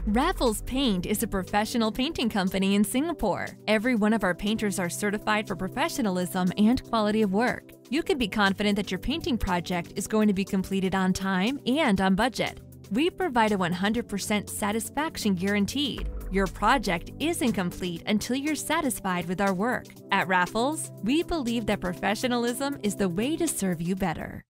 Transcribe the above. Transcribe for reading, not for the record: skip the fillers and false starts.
Raffles Paint is a professional painting company in Singapore. Every one of our painters are certified for professionalism and quality of work. You can be confident that your painting project is going to be completed on time and on budget. We provide a 100% satisfaction guaranteed. Your project isn't complete until you're satisfied with our work. At Raffles, we believe that professionalism is the way to serve you better.